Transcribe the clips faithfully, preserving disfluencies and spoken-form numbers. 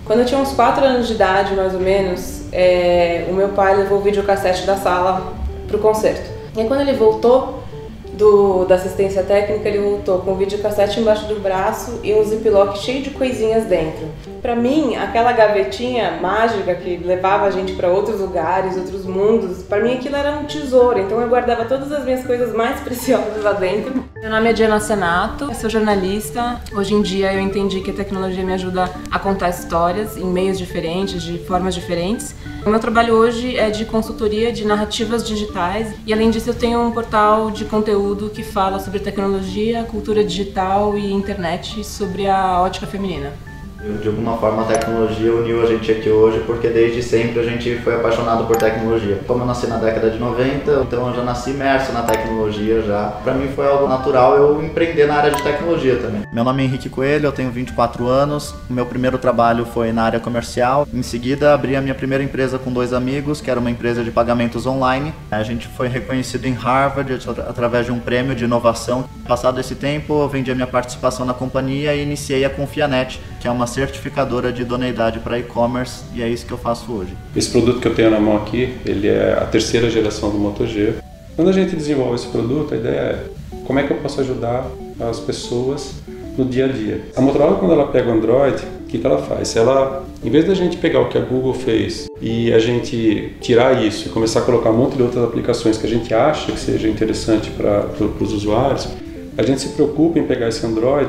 Quando eu tinha uns quatro anos de idade, mais ou menos, é, o meu pai levou o videocassete da sala pro concerto. E aí, quando ele voltou do, da assistência técnica, ele voltou com o videocassete embaixo do braço e um ziplock cheio de coisinhas dentro. Pra mim, aquela gavetinha mágica que levava a gente pra outros lugares, outros mundos, pra mim aquilo era um tesouro, então eu guardava todas as minhas coisas mais preciosas lá dentro. Meu nome é Diana Senato, eu sou jornalista. Hoje em dia eu entendi que a tecnologia me ajuda a contar histórias em meios diferentes, de formas diferentes. O meu trabalho hoje é de consultoria de narrativas digitais e, além disso, eu tenho um portal de conteúdo que fala sobre tecnologia, cultura digital e internet, sobre a ótica feminina. De alguma forma a tecnologia uniu a gente aqui hoje, porque desde sempre a gente foi apaixonado por tecnologia. Como eu nasci na década de noventa, então eu já nasci imerso na tecnologia já. Para mim foi algo natural eu empreender na área de tecnologia também. Meu nome é Henrique Coelho, eu tenho vinte e quatro anos. O meu primeiro trabalho foi na área comercial. Em seguida abri a minha primeira empresa com dois amigos, que era uma empresa de pagamentos online. A gente foi reconhecido em Harvard através de um prêmio de inovação. Passado esse tempo, eu vendi a minha participação na companhia e iniciei a Confianet, que é uma certificadora de idoneidade para e-commerce, e é isso que eu faço hoje. Esse produto que eu tenho na mão aqui, ele é a terceira geração do Moto G. Quando a gente desenvolve esse produto, a ideia é como é que eu posso ajudar as pessoas no dia a dia. A Motorola, quando ela pega o Android, o que, que ela faz? Ela, em vez da gente pegar o que a Google fez e a gente tirar isso e começar a colocar um monte de outras aplicações que a gente acha que seja interessante para os usuários, a gente se preocupa em pegar esse Android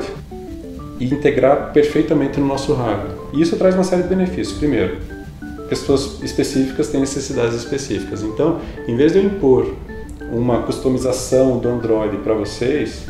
e integrar perfeitamente no nosso hardware. E isso traz uma série de benefícios. Primeiro, pessoas específicas têm necessidades específicas. Então, em vez de eu impor uma customização do Android para vocês,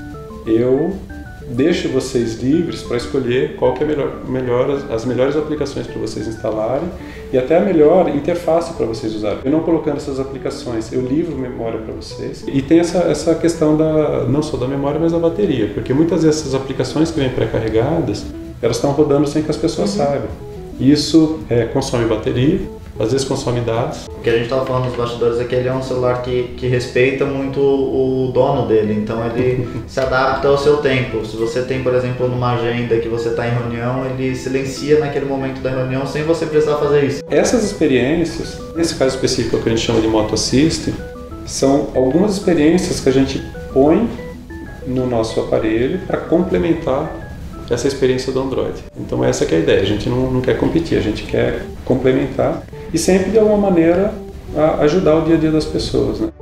eu deixo vocês livres para escolher qual que é melhor, melhor, as melhores aplicações para vocês instalarem e até a melhor interface para vocês usarem. Eu não colocando essas aplicações, eu livro memória para vocês. E tem essa, essa questão da, não só da memória, mas da bateria, porque muitas dessas aplicações que vêm pré-carregadas, elas estão rodando sem que as pessoas uhum. saibam. Isso é, consome bateria, às vezes consome dados. O que a gente estava falando nos bastidores é que ele é um celular que, que respeita muito o dono dele, então ele se adapta ao seu tempo. Se você tem, por exemplo, numa agenda que você está em reunião, ele silencia naquele momento da reunião sem você precisar fazer isso. Essas experiências, nesse caso específico que a gente chama de Moto Assist, são algumas experiências que a gente põe no nosso aparelho para complementar essa experiência do Android. Então essa que é a ideia, a gente não, não quer competir, a gente quer complementar e sempre de alguma maneira a ajudar o dia a dia das pessoas, né?